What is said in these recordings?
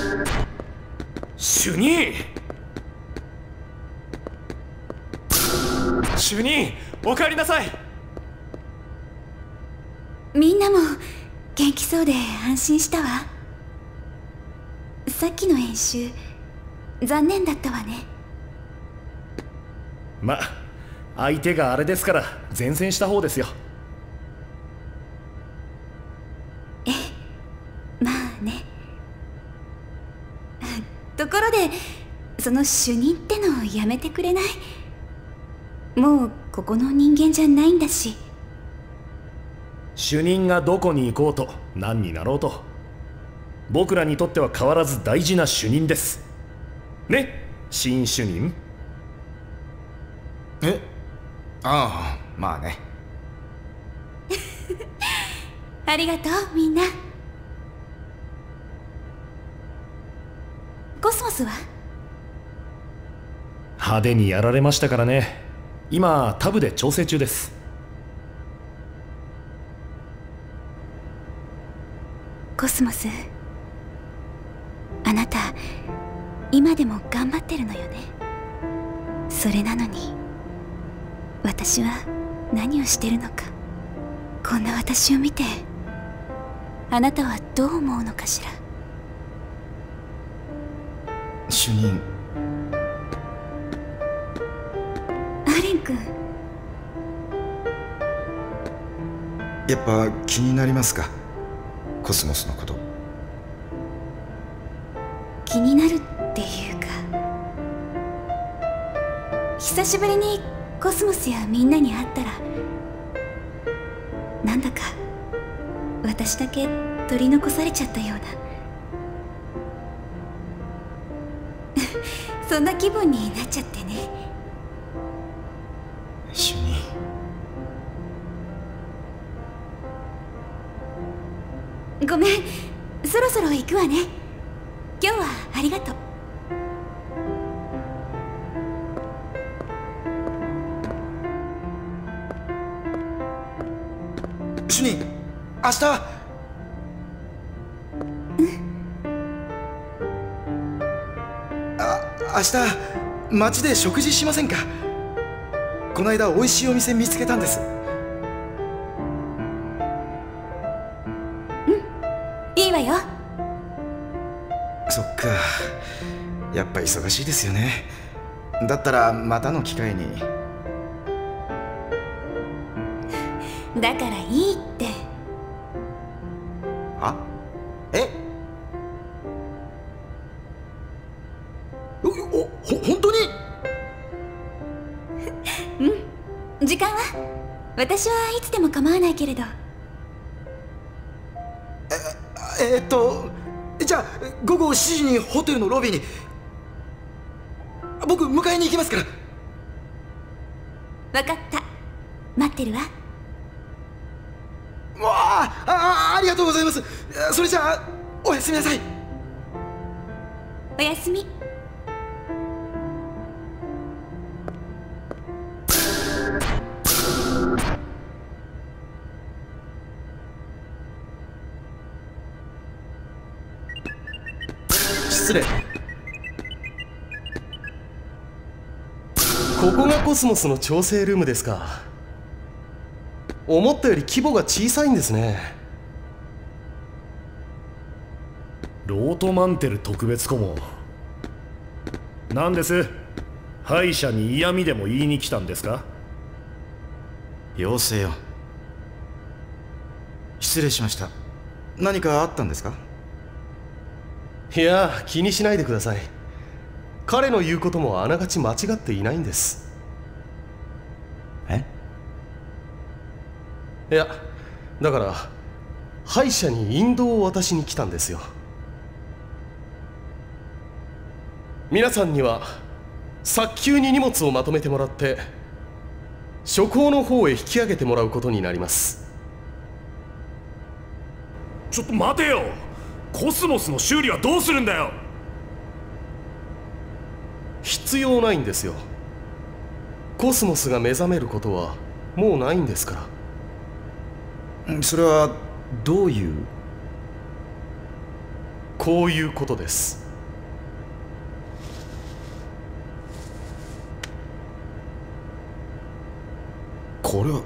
主任、主任、お帰りなさい。 みんなも元気そうで安心したわ。さっきの演習残念だったわね。 ま、相手があれですから善戦した方ですよ。 まあね。ところでその主任ってのをやめてくれない？もうここの人間じゃないんだし。 主任がどこに行こうと何になろうと、僕らにとっては変わらず大事な主任ですね、新主任。 ああ、まあね。 ありがとうみんな。コスモスは？ 派手にやられましたからね。今タブで調整中です。 コスモス、あなた今でも頑張ってるのよね。それなのに私は何をしてるのか。こんな私を見てあなたはどう思うのかしら。 主任。 アレン君、 やっぱ気になりますか、コスモスのこと。 気になるっていうか、久しぶりにコスモスやみんなに会ったらなんだか私だけ取り残されちゃったようなそんな気分になっちゃってね。 主任。 ごめん、そろそろ行くわね。今日はありがとう。 主任、明日。明日街で食事しませんか？この間美味しいお店見つけたんです。 いいわよ。 そっか、やっぱ忙しいですよね。だったらまたの機会に。 だからいいって。 あ？本当に？ 時間は？私はいつでも構わないけれど。 じゃあ午後7時にホテルのロビーに。僕迎えに行きますから。 分かった、待ってるわ。 ありがとうございます。それじゃあおやすみなさい。 おやすみ。 失礼。ここがコスモスの調整ルームですか。思ったより規模が小さいんですね。 ロートマンテル特別顧問、何です？歯医者に嫌味でも言いに来たんですか？ 要請よ。失礼しました。何かあったんですか？ いや、気にしないでください。彼の言うこともあながち間違っていないんです。いや、だから歯医者に引導を渡しに来たんですよ。皆さんには早急に荷物をまとめてもらって諸港の方へ引き上げてもらうことになります。 ちょっと待てよ、コスモスの修理はどうするんだよ。 必要ないんですよ。コスモスが目覚めることはもうないんですから。 それはどういう？ こういうことです。 これは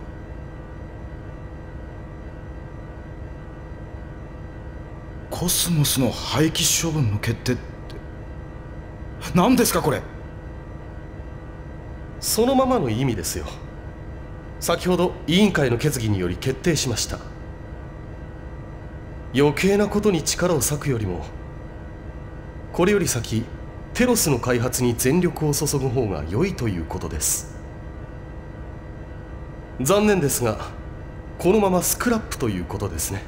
コスモスの廃棄処分の決定って何ですかこれ。 そのままの意味ですよ。先ほど委員会の決議により決定しました。余計なことに力を割くよりもこれより先テロスの開発に全力を注ぐ方が良いということです。残念ですがこのままスクラップということですね。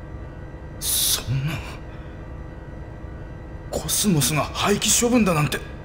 そんなコスモスが廃棄処分だなんて